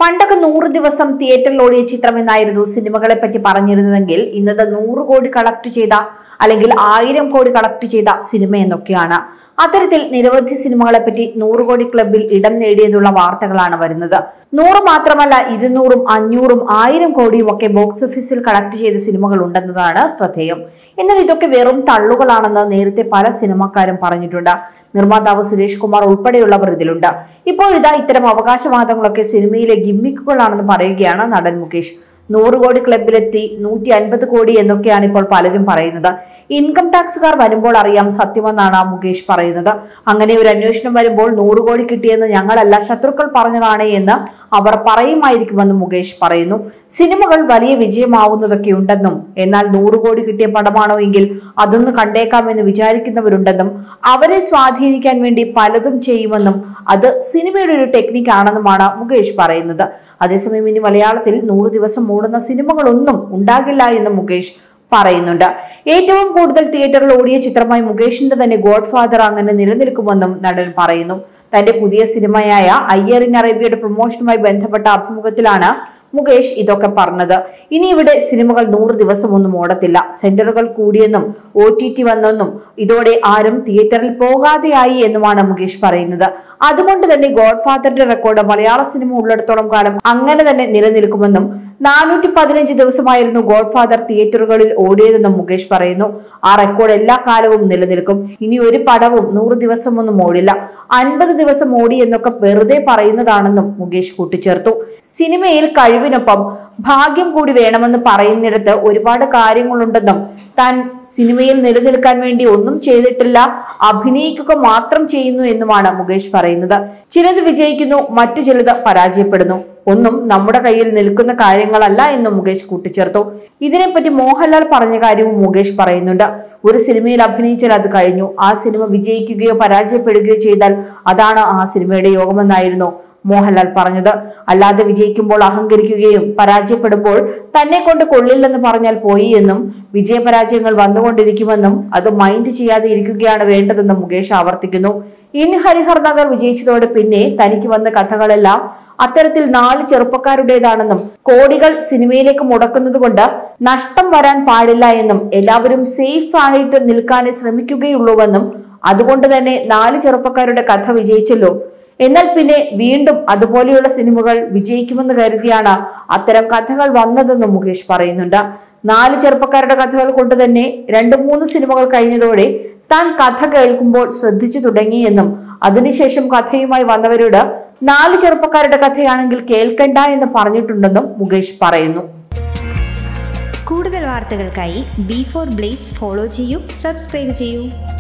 പണ്ടൊക്കെ 100 ദിവസം തിയേറ്ററിൽ ഓടിയ ചിത്രം എന്നായിരുന്നു സിനിമകളെ പറ്റി പറഞ്ഞിരുന്നതെങ്കിൽ ഇന്നത് 100 കോടി കളക്ട് ചെയ്ത അല്ലെങ്കിൽ 1000 കോടി കളക്ട് ചെയ്ത സിനിമ എന്നൊക്കെയാണ്. അത്തരത്തിൽ നിരവധി സിനിമകളെ പറ്റി 100 കോടി ക്ലബിൽ ഇടം നേടിയതുള്ള വാർത്തകളാണ് വരുന്നത്. 100 മാത്രമല്ല 200, 500, 1000 കോടിയും ഒക്കെ ബോക്സ് ഓഫീസിൽ കളക്ട് ചെയ്ത സിനിമകൾ ഉണ്ടെന്നതാണ് ശ്രദ്ധേയം. എന്നാൽ ഇതൊക്കെ വെറും തള്ളുകളാണെന്ന് നേരത്തെ പല സിനിമക്കാരും പറഞ്ഞിട്ടുണ്ട്. നിർമ്മാതാവ് സുരേഷ് കുമാർ ഉൾപ്പെടെയുള്ളവർ ഇതിലുണ്ട്. ഇപ്പോഴിതാ ഇത്തരം അവകാശവാദങ്ങളൊക്കെ സിനിമയിലെ ഗിമ്മിക്കുകളാണെന്ന് പറയുകയാണ് നടൻ മുകേഷ്. 100 കോടി ക്ലബിലെത്തി 150 കോടി എന്നൊക്കെയാണ് ഇപ്പോൾ പലരും പറയുന്നത്. ഇൻകം ടാക്സുകാർ വരുമ്പോൾ അറിയാം സത്യമെന്നാണ് മുകേഷ് പറയുന്നത്. അങ്ങനെ ഒരു അന്വേഷണം വരുമ്പോൾ 100 കോടി കിട്ടിയെന്ന് ഞങ്ങളല്ല ശത്രുക്കൾ പറഞ്ഞതാണ് എന്ന് അവർ പറയുമായിരിക്കുമെന്ന് മുകേഷ് പറയുന്നു. സിനിമകൾ വലിയ വിജയമാവുന്നതൊക്കെ ഉണ്ടെന്നും എന്നാൽ 100 കോടി കിട്ടിയ പടമാണോ എങ്കിൽ അതൊന്ന് കണ്ടേക്കാമെന്ന് വിചാരിക്കുന്നവരുണ്ടെന്നും അവരെ സ്വാധീനിക്കാൻ വേണ്ടി പലതും ചെയ്യുമെന്നും അത് സിനിമയുടെ ഒരു ടെക്നിക്കാണെന്നുമാണ് മുകേഷ് പറയുന്നത്. അതേസമയം ഇനി മലയാളത്തിൽ 100 ദിവസം ഓടുന്ന സിനിമകളൊന്നും ഉണ്ടാകില്ല എന്ന് മുകേഷ് പറയുന്നുണ്ട്. ഏറ്റവും കൂടുതൽ തിയേറ്ററിൽ ഓടിയ ചിത്രമായി മുകേഷിന്റെ തന്നെ ഗോഡ് ഫാദർ അങ്ങനെ നിലനിൽക്കുമെന്നും നടൻ പറയുന്നു. തന്റെ പുതിയ സിനിമയായ അയ്യർ ഇൻ അറേബ്യയുടെ പ്രൊമോഷനുമായി ബന്ധപ്പെട്ട അഭിമുഖത്തിലാണ് മുകേഷ് ഇതൊക്കെ പറഞ്ഞത്. ഇനി ഇവിടെ സിനിമകൾ 100 ദിവസം ഒന്നും ഓടത്തില്ല. സെന്ററുകൾ കൂടിയെന്നും OTT വന്നെന്നും ഇതോടെ ആരും തിയേറ്ററിൽ പോകാതെയായി എന്നുമാണ് മുകേഷ് പറയുന്നത്. അതുകൊണ്ട് തന്നെ ഗോഡ് ഫാദറിന്റെ റെക്കോർഡ് മലയാള സിനിമ ഉള്ളിടത്തോളം കാലം അങ്ങനെ തന്നെ നിലനിൽക്കുമെന്നും 415 ദിവസമായിരുന്നു ഗോഡ് ഫാദർ തിയേറ്ററുകളിൽ ഓടിയതെന്നും മുകേഷ് പറയുന്നു. ആ റെക്കോർഡ് എല്ലാ കാലവും നിലനിൽക്കും. ഇനി ഒരു പടവും 100 ദിവസം ഒന്നും ഓടില്ല. 50 ദിവസം ഓടി എന്നൊക്കെ വെറുതെ പറയുന്നതാണെന്നും മുകേഷ് കൂട്ടിച്ചേർത്തു. സിനിമയിൽ കഴിവിനൊപ്പം ഭാഗ്യം കൂടി വേണമെന്ന് പറയുന്നിടത്ത് ഒരുപാട് കാര്യങ്ങളുണ്ടെന്നും താൻ സിനിമയിൽ നിലനിൽക്കാൻ വേണ്ടി ഒന്നും ചെയ്തിട്ടില്ല, അഭിനയിക്കുക മാത്രം ചെയ്യുന്നു എന്നുമാണ് മുകേഷ് പറയുന്നത്. ചിലത് വിജയിക്കുന്നു, മറ്റു ചിലത് പരാജയപ്പെടുന്നു. ഒന്നും നമ്മുടെ കയ്യിൽ നിൽക്കുന്ന കാര്യങ്ങളല്ല എന്നും മുകേഷ് കൂട്ടിച്ചേർത്തു. ഇതിനെപ്പറ്റി മോഹൻലാൽ പറഞ്ഞ കാര്യവും മുകേഷ് പറയുന്നുണ്ട്. ഒരു സിനിമയിൽ അഭിനയിച്ചാൽ അത് കഴിഞ്ഞു. ആ സിനിമ വിജയിക്കുകയോ പരാജയപ്പെടുകയോ ചെയ്താൽ അതാണ് ആ സിനിമയുടെ യോഗമെന്നായിരുന്നു മോഹൻലാൽ പറഞ്ഞത്. അല്ലാതെ വിജയിക്കുമ്പോൾ അഹങ്കരിക്കുകയും പരാജയപ്പെടുമ്പോൾ തന്നെ കൊണ്ട് കൊള്ളില്ലെന്ന് പറഞ്ഞാൽ പോയി എന്നും വിജയപരാജയങ്ങൾ വന്നുകൊണ്ടിരിക്കുമെന്നും അത് മൈൻഡ് ചെയ്യാതെ ഇരിക്കുകയാണ് വേണ്ടതെന്നും മുകേഷ് ആവർത്തിക്കുന്നു. ഇൻ ഹരിഹർ നഗർ വിജയിച്ചതോടെ പിന്നെ തനിക്ക് വന്ന കഥകളെല്ലാം അത്തരത്തിൽ 4 ചെറുപ്പക്കാരുടേതാണെന്നും കോടികൾ സിനിമയിലേക്ക് മുടക്കുന്നത് കൊണ്ട് നഷ്ടം വരാൻ പാടില്ല എന്നും എല്ലാവരും സേഫ് ആയിട്ട് നിൽക്കാനേ ശ്രമിക്കുകയുള്ളൂവെന്നും അതുകൊണ്ട് തന്നെ 4 ചെറുപ്പക്കാരുടെ കഥ വിജയിച്ചല്ലോ, എന്നാൽ പിന്നെ വീണ്ടും അതുപോലെയുള്ള സിനിമകൾ വിജയിക്കുമെന്ന് കരുതിയാണ് അത്തരം കഥകൾ വന്നതെന്നും മുകേഷ് പറയുന്നുണ്ട്. 4 ചെറുപ്പക്കാരുടെ കഥകൾ കൊണ്ട് തന്നെ 2-3 സിനിമകൾ കഴിഞ്ഞതോടെ താൻ കഥ കേൾക്കുമ്പോൾ ശ്രദ്ധിച്ചു തുടങ്ങിയെന്നും അതിനുശേഷം കഥയുമായി വന്നവരോട് 4 ചെറുപ്പക്കാരുടെ കഥയാണെങ്കിൽ കേൾക്കണ്ട എന്ന് പറഞ്ഞിട്ടുണ്ടെന്നും മുകേഷ് പറയുന്നു. കൂടുതൽ വാർത്തകൾക്കായി B4 Blaze ഫോളോ ചെയ്യൂ, സബ്സ്ക്രൈബ് ചെയ്യൂ.